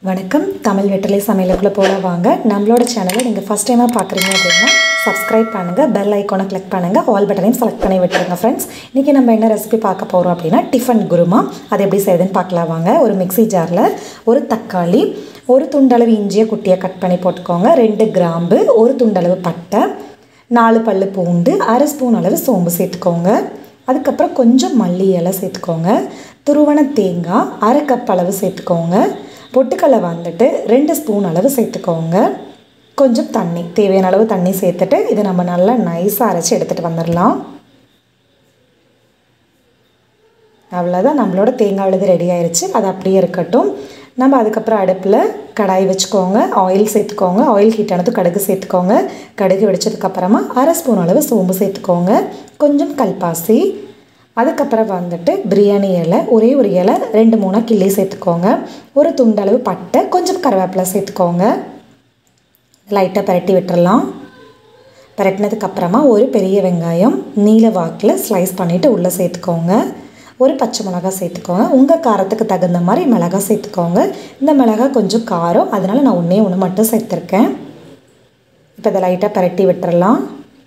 வணக்கம் தமிழ் வெற்றிலை சமையலுக்குள்ள போல வாங்க. நம்மளோட சேனலை நீங்கள் ஃபஸ்ட் டைமாக பார்க்குறீங்க அப்படின்னா சப்ஸ்கிரைப் பண்ணுங்கள், பெல் ஐக்கானை கிளிக் பண்ணுங்கள், ஆல் பட்டனையும் செலக்ட் பண்ணி விட்டுருங்க ஃப்ரெண்ட்ஸ். இன்றைக்கி நம்ம என்ன ரெசிபி பார்க்க போகிறோம் அப்படின்னா டிஃபன் குருமா. அது எப்படி செய்யுதுன்னு பார்க்கலாம் வாங்க. ஒரு மிக்ஸி ஜாரில் ஒரு தக்காளி, ஒரு துண்டளவு இஞ்சியை குட்டியை கட் பண்ணி போட்டுக்கோங்க, 2 கிராம்பு, ஒரு துண்டளவு பட்டை, 4 பல்லு பூண்டு, 1/2 ஸ்பூன் அளவு சோம்பு சேர்த்துக்கோங்க. அதுக்கப்புறம் கொஞ்சம் மல்லி இலை சேர்த்துக்கோங்க, துருவன தேங்காய் 1/2 கப் அளவு சேர்த்துக்கோங்க, பொட்டுக்கடலை வந்துட்டு 2 ஸ்பூன் அளவு சேர்த்துக்கோங்க, கொஞ்சம் தண்ணி, தேவையான அளவு தண்ணி சேர்த்துட்டு இதை நம்ம நல்லா நைஸாக அரைச்சி எடுத்துகிட்டு வந்துடலாம். அவ்வளோதான், நம்மளோட தேங்காய் விழுது ரெடி ஆயிடுச்சு. அது அப்படியே இருக்கட்டும். நம்ம அதுக்கப்புறம் அடுப்பில் கடாய் வச்சுக்கோங்க, ஆயில் சேர்த்துக்கோங்க. ஆயில் ஹீட் ஆனது கடுகு சேர்த்துக்கோங்க. கடுகு வெடிச்சதுக்கப்புறமா 1/2 ஸ்பூன் அளவு சோம்பு சேர்த்துக்கோங்க, கொஞ்சம் கல்பாசி, அதுக்கப்புறம் வந்துட்டு பிரியாணி இலை, ஒரே ஒரு இலை 2-3 கிள்ளி சேர்த்துக்கோங்க, ஒரு துண்டளவு பட்டை, கொஞ்சம் கருவேப்பிலை சேர்த்துக்கோங்க. லைட்டாக பரட்டி விட்டுடலாம். பரட்டினதுக்கப்புறமா ஒரு பெரிய வெங்காயம் நீல வாக்கில் ஸ்லைஸ் பண்ணிவிட்டு உள்ளே சேர்த்துக்கோங்க, ஒரு பச்சை மிளகாய் சேர்த்துக்கோங்க. உங்கள் காரத்துக்கு தகுந்த மாதிரி மிளகாய் சேர்த்துக்கோங்க. இந்த மிளகாய் கொஞ்சம் காரம், அதனால் நான் ஒன்று மட்டும் சேர்த்துருக்கேன். இப்போ இதை லைட்டாக பரட்டி விட்டுறலாம்.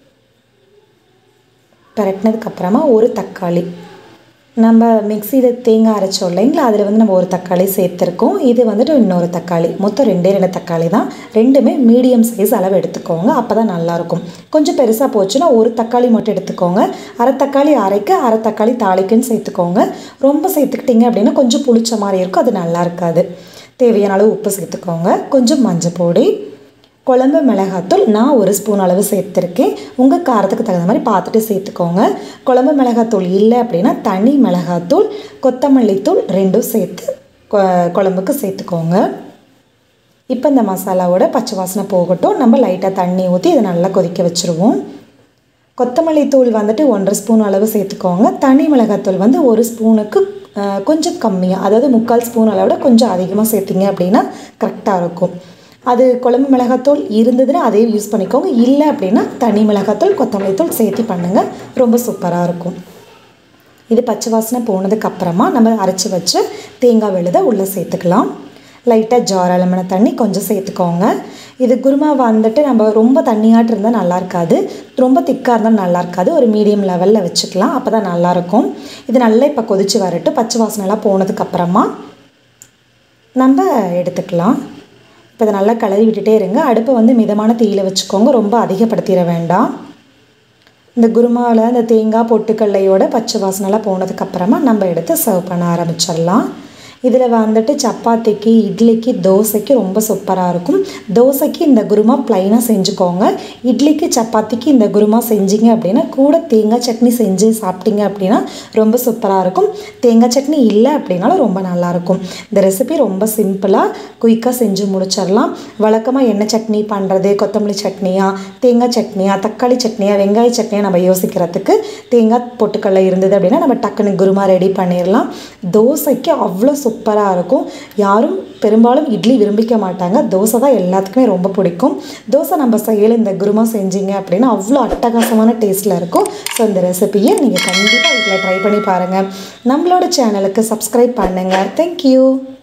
பரட்டினதுக்கப்புறமா ஒரு தக்காளி, நம்ம மிக்சியில் தேங்காய் அரைச்சோம் இல்லைங்களா, அதில் வந்து நம்ம ஒரு தக்காளி சேர்த்துருக்கோம். இது வந்துட்டு இன்னொரு தக்காளி, மொத்தம் 2 தக்காளி தான். ரெண்டுமே மீடியம் சைஸ் அளவு எடுத்துக்கோங்க, அப்போ தான் நல்லாயிருக்கும். கொஞ்சம் பெருசாக போச்சுன்னா ஒரு தக்காளி மட்டும் எடுத்துக்கோங்க. 1/2 தக்காளி அரைக்க, 1/2 தக்காளி தாளிக்குன்னு சேர்த்துக்கோங்க. ரொம்ப சேர்த்துக்கிட்டிங்க அப்படின்னா கொஞ்சம் புளிச்ச மாதிரி இருக்கும், அது நல்லா இருக்காது. தேவையான அளவு உப்பு சேர்த்துக்கோங்க, கொஞ்சம் மஞ்சள் பொடி, குழம்பு மிளகாத்தூள் நான் 1 ஸ்பூன் அளவு சேர்த்துருக்கேன். உங்கள் காரத்துக்கு தகுந்த மாதிரி பார்த்துட்டு சேர்த்துக்கோங்க. குழம்பு மிளகாத்தூள் இல்லை அப்படின்னா தனி மிளகாத்தூள், கொத்தமல்லி தூள் 2 சேர்த்து குழம்புக்கு சேர்த்துக்கோங்க. இப்போ இந்த மசாலாவோட பச்சை வாசனை போகட்டும். நம்ம லைட்டாக தண்ணி ஊற்றி இதை நல்லா கொதிக்க வச்சுருவோம். கொத்தமல்லி தூள் வந்துட்டு 1/2 ஸ்பூன் அளவு சேர்த்துக்கோங்க. தனி மிளகாத்தூள் வந்து 1 ஸ்பூனுக்கு கொஞ்சம் கம்மியாக, அதாவது 3/4 ஸ்பூன் அளவோட கொஞ்சம் அதிகமாக சேர்த்திங்க அப்படின்னா கரெக்டாக இருக்கும். அது குழம்பு மிளகாத்தூள் இருந்ததுன்னா அதே யூஸ் பண்ணிக்கோங்க, இல்லை அப்படின்னா தனி மிளகாத்தூள் கொத்தமல்லி தூள் சேர்த்து பண்ணுங்கள், ரொம்ப சூப்பராக இருக்கும். இது பச்சை வாசனை போனதுக்கப்புறமா நம்ம அரைச்சி வச்சு தேங்காய் விழுதை உள்ளே சேர்த்துக்கலாம். லைட்டாக ஜார் அளமான தண்ணி கொஞ்சம் சேர்த்துக்கோங்க. இது குருமா வந்துட்டு நம்ம ரொம்ப தண்ணியாட்டு இருந்தால் நல்லா இருக்காது, ரொம்ப திக்காக இருந்தால் நல்லா இருக்காது. ஒரு மீடியம் லெவலில் வச்சுக்கலாம், அப்போ தான் நல்லாயிருக்கும். இது நல்லா இப்போ கொதித்து வரட்டும். பச்சை வாசனைலாம் போனதுக்கப்புறமா நம்ம எடுத்துக்கலாம். இப்போ இதை நல்லா கிளறி விட்டுட்டே இருங்க. அடுப்பை வந்து மிதமான தீயில் வச்சுக்கோங்க, ரொம்ப அதிகப்படுத்திட வேண்டாம். இந்த குருமாவில் இந்த தேங்காய் பொட்டுக்கல்லையோட பச்சை வாசனைலாம் போனதுக்கப்புறமா நம்ம எடுத்து சர்வ் பண்ண ஆரம்பிச்சிடலாம். இதில் வந்துட்டு சப்பாத்திக்கு, இட்லிக்கு, தோசைக்கு ரொம்ப சூப்பராக இருக்கும். தோசைக்கு இந்த குருமா ப்ளைனாக செஞ்சுக்கோங்க. இட்லிக்கு சப்பாத்திக்கு இந்த குருமா செஞ்சிங்க அப்படின்னா கூட தேங்காய் சட்னி செஞ்சு சாப்பிட்டீங்க அப்படின்னா ரொம்ப சூப்பராக இருக்கும். தேங்காய் சட்னி இல்லை அப்படின்னாலும் ரொம்ப நல்லாயிருக்கும். இந்த ரெசிபி ரொம்ப சிம்பிளாக குயிக்காக செஞ்சு முடிச்சிடலாம். வழக்கமாக என்ன சட்னி பண்ணுறது, கொத்தமல்லி சட்னியா, தேங்காய் சட்னியா, தக்காளி சட்னியா, வெங்காய சட்னியா நம்ம யோசிக்கிறதுக்கு தேங்காய் பொட்டுக்கடலை இருந்தது அப்படின்னா நம்ம டக்குன்னு குருமா ரெடி பண்ணிடலாம். தோசைக்கு அவ்வளோ சூப்பராக இருக்கும். யாரும் பெரும்பாலும் இட்லி விரும்பிக்க மாட்டாங்க, தோசை தான் எல்லாத்துக்குமே ரொம்ப பிடிக்கும். தோசை நம்ம செய்யல இந்த குருமா செஞ்சீங்க அப்படின்னா அவ்வளோ அட்டகாசமான டேஸ்ட்டில் இருக்கும். ஸோ இந்த ரெசிபியை நீங்கள் கண்டிப்பாக இதில் ட்ரை பண்ணி பாருங்கள். நம்மளோட சேனலுக்கு சப்ஸ்கிரைப் பண்ணுங்கள். தேங்க்யூ.